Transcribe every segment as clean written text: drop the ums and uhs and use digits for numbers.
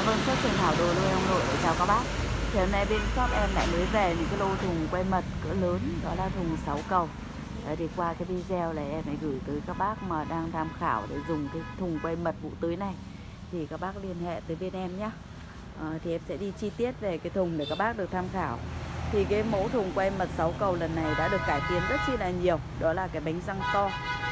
Vâng, shop Trường Thảo đồ nuôi ông nội chào các bác. Thì hôm nay bên shop em lại mới về những cái lô thùng quay mật cỡ lớn, đó là thùng 6 cầu. Đấy, thì qua cái video này em lại gửi tới các bác mà đang tham khảo để dùng cái thùng quay mật vụ tưới này, thì các bác liên hệ tới bên em nhé. Thì em sẽ đi chi tiết về cái thùng để các bác được tham khảo. Thì cái mẫu thùng quay mật 6 cầu lần này đã được cải tiến rất chi là nhiều, đó là cái bánh răng to.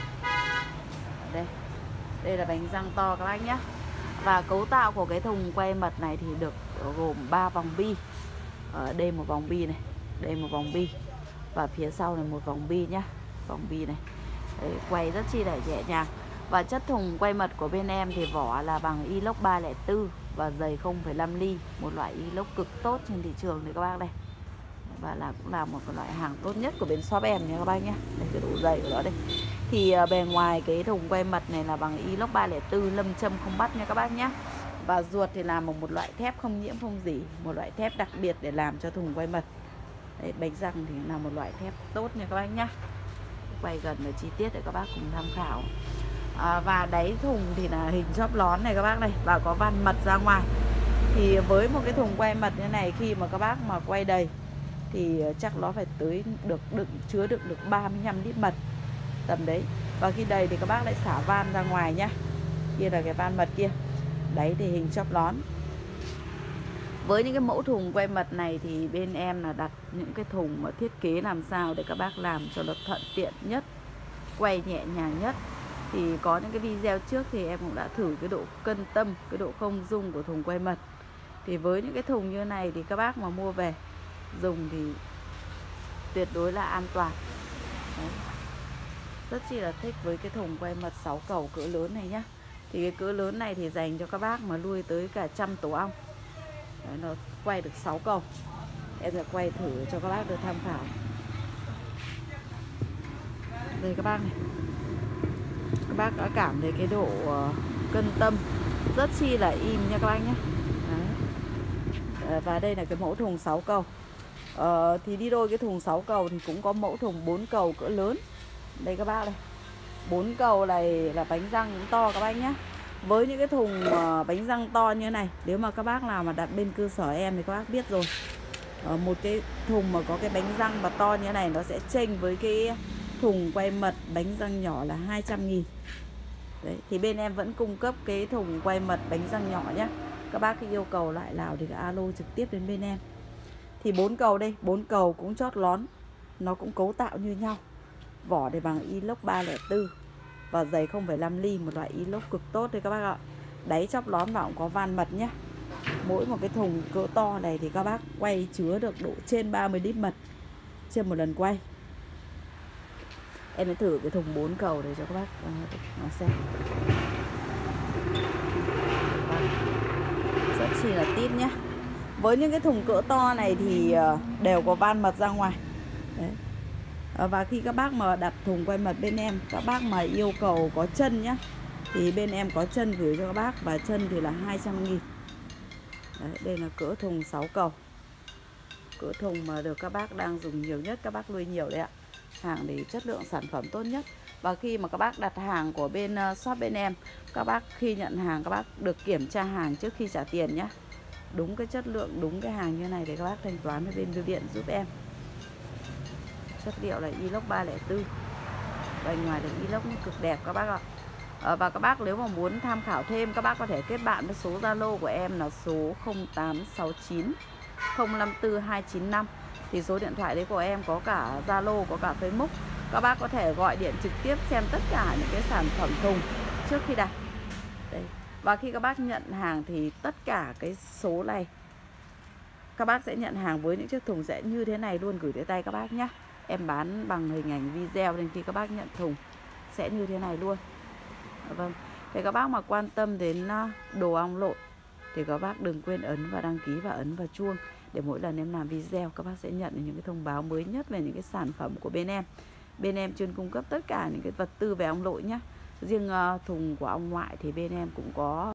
Đây là bánh răng to các bác nhé. Và cấu tạo của cái thùng quay mật này thì được gồm 3 vòng bi. Đây một vòng bi này, đây một vòng bi, và phía sau này một vòng bi nhá. Vòng bi này. Đấy, quay rất chi là nhẹ nhàng. Và chất thùng quay mật của bên em thì vỏ là bằng inox 304 và dày 0,5 ly, một loại inox cực tốt trên thị trường đấy các bác đây. Và cũng là một loại hàng tốt nhất của bên shop em nha các bác nhé. Đây cái độ dày của nó đây. Thì bề ngoài cái thùng quay mật này là bằng inox 304, lâm châm không bắt nha các bác nhé. Và ruột thì làm bằng một loại thép không nhiễm không rỉ, một loại thép đặc biệt để làm cho thùng quay mật. Đấy, bánh răng thì là một loại thép tốt nha các bác nhé. Quay gần và chi tiết để các bác cùng tham khảo. Và đáy thùng thì là hình chóp lón này các bác này, và có van mật ra ngoài. Thì với một cái thùng quay mật như này, khi mà các bác mà quay đầy thì chắc nó phải tới chứa đựng được 35 lít mật tầm đấy. Và khi đầy thì các bác lại xả van ra ngoài nhá. Kia là cái van mật kia. Đấy thì hình chóp lón. Với những cái mẫu thùng quay mật này thì bên em là đặt những cái thùng mà thiết kế làm sao để các bác làm cho nó thuận tiện nhất, quay nhẹ nhàng nhất. Thì có những cái video trước thì em cũng đã thử cái độ cân tâm, cái độ không dung của thùng quay mật. Thì với những cái thùng như này thì các bác mà mua về dùng thì tuyệt đối là an toàn. Đấy. Rất chi là thích với cái thùng quay mật 6 cầu cỡ lớn này nhá. Thì cái cỡ lớn này thì dành cho các bác mà nuôi tới cả 100 tổ ong. Đấy, nó quay được 6 cầu. Em sẽ quay thử cho các bác được tham khảo. Đây các bác này. Các bác đã cảm thấy cái độ cân tâm rất chi là im nha các bác nhé. Và đây là cái mẫu thùng 6 cầu. Thì đi đôi cái thùng 6 cầu thì cũng có mẫu thùng 4 cầu cỡ lớn. Đây các bác này. 4 cầu này là bánh răng cũng to các bác nhé. Với những cái thùng bánh răng to như này, nếu mà các bác nào mà đặt bên cơ sở em thì các bác biết rồi. Một cái thùng mà có cái bánh răng mà to như này nó sẽ chênh với cái thùng quay mật bánh răng nhỏ là 200.000. Đấy, thì bên em vẫn cung cấp cái thùng quay mật bánh răng nhỏ nhé. Các bác cái yêu cầu lại nào thì alo trực tiếp đến bên em. Thì 4 cầu đây, 4 cầu cũng chót lón. Nó cũng cấu tạo như nhau. Vỏ thì bằng inox 304 và dày 0,5 ly, một loại inox cực tốt đấy các bác ạ. Đáy chóp lón và cũng có van mật nhé. Mỗi một cái thùng cỡ to này thì các bác quay chứa được độ trên 30 lít mật trên một lần quay. Em sẽ thử cái thùng 4 cầu để cho các bác xem. Rất chi là tít nhé. Với những cái thùng cỡ to này thì đều có van mật ra ngoài. Đấy. Và khi các bác mà đặt thùng quay mật bên em, các bác mà yêu cầu có chân nhá, thì bên em có chân gửi cho các bác, và chân thì là 200.000. Đấy, đây là cỡ thùng 6 cầu. Cỡ thùng mà được các bác đang dùng nhiều nhất, các bác nuôi nhiều đấy ạ. Hàng thì chất lượng sản phẩm tốt nhất. Và khi mà các bác đặt hàng của bên shop bên em, các bác khi nhận hàng các bác được kiểm tra hàng trước khi trả tiền nhé. Đúng cái chất lượng, đúng cái hàng như này để các bác thanh toán với bên bưu điện giúp em. Chất liệu là inox 304. Bên ngoài là inox cực đẹp các bác ạ. Và các bác nếu mà muốn tham khảo thêm, các bác có thể kết bạn với số Zalo của em là số 0869 054 295. Thì số điện thoại đấy của em có cả Zalo, có cả Facebook. Các bác có thể gọi điện trực tiếp xem tất cả những cái sản phẩm thùng trước khi đặt. Đấy. Và khi các bác nhận hàng thì tất cả cái số này các bác sẽ nhận hàng với những chiếc thùng sẽ như thế này luôn, gửi tới tay các bác nhé. Em bán bằng hình ảnh video nên khi các bác nhận thùng sẽ như thế này luôn. Vâng. Thế các bác mà quan tâm đến đồ ong lộn thì các bác đừng quên ấn và đăng ký và ấn vào chuông để mỗi lần em làm video các bác sẽ nhận được những cái thông báo mới nhất về những cái sản phẩm của bên em. Bên em chuyên cung cấp tất cả những cái vật tư về ong lội nhé. Riêng thùng của ong ngoại thì bên em cũng có